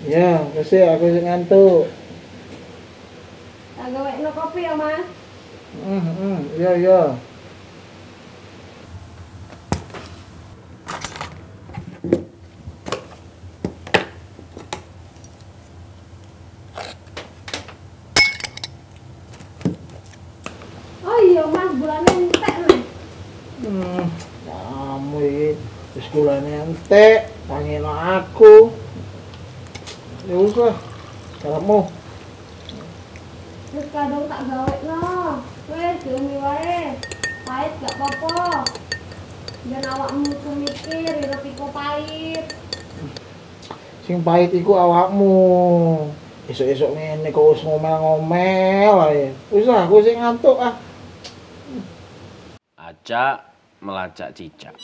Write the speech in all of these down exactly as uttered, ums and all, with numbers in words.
Ya, wis aku sing ngantuk. Tak gawekno kopi ya, Mas. Heeh, heeh. Iya, iya. Oh iya, Mas, bulannya entek, Mas. Hmm, kamu iki wis kulane entek, tangino aku. Ya wis lah, karepmu. Wis kadung tak gawekno. Wis diombe wae. Pahit gak apa-apa. Jan awakmu mikir, hirup iku pahit. Sing pahit iku awakmu. Esuk-esuk ngene kok wis ngomel-ngomel ae. Wis lah, aku sing ngantuk ah. Acak melacak cicak.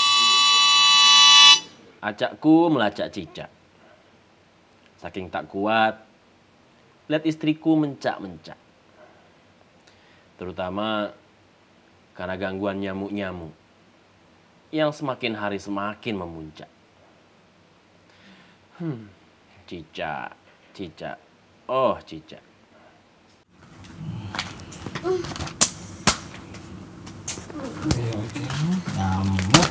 Acakku melacak cicak. Saking tak kuat, lihat istriku mencak-mencak. Terutama karena gangguan nyamuk-nyamuk yang semakin hari semakin memuncak. Hmm, cicak, cicak, oh cicak. Nyamuk.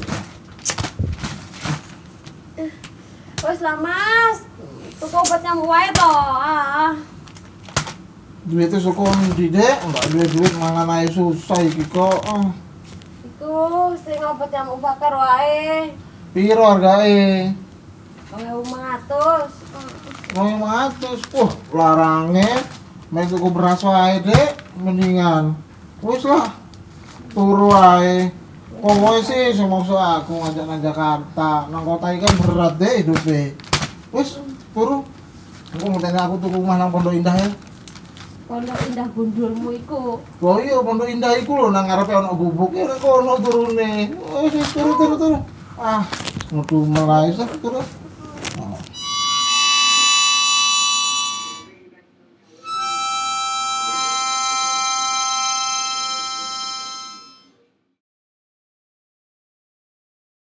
Wis lah, Mas. Tuku obat nyamuk wae to. Ah. Duit itu suku ndi, Dek? Enggak duit duit mangan ae susah iki kok. Ah. Iku sing obat nyamuk bakar wae. Piro hargae? dua ribu lima ratus. Wong matus. Wah, larange. Mek tuku beras wae, Dek. Mendingan. Wis lah. Turu wae. Pokoke sih sing maksud aku ngajak nang Jakarta. Nang kota iki kan berat, Dek, hidupe. Wis, turu. Aku ngenteni aku tuku omah nang Pondok Indah ya. Pondok Indah gundulmu iku. Oh iya, Pondok Indah iku lho nang ngarepe ana gubuk ya kono turune. Wis turu turu turu. Ah, metu melayu sah turu.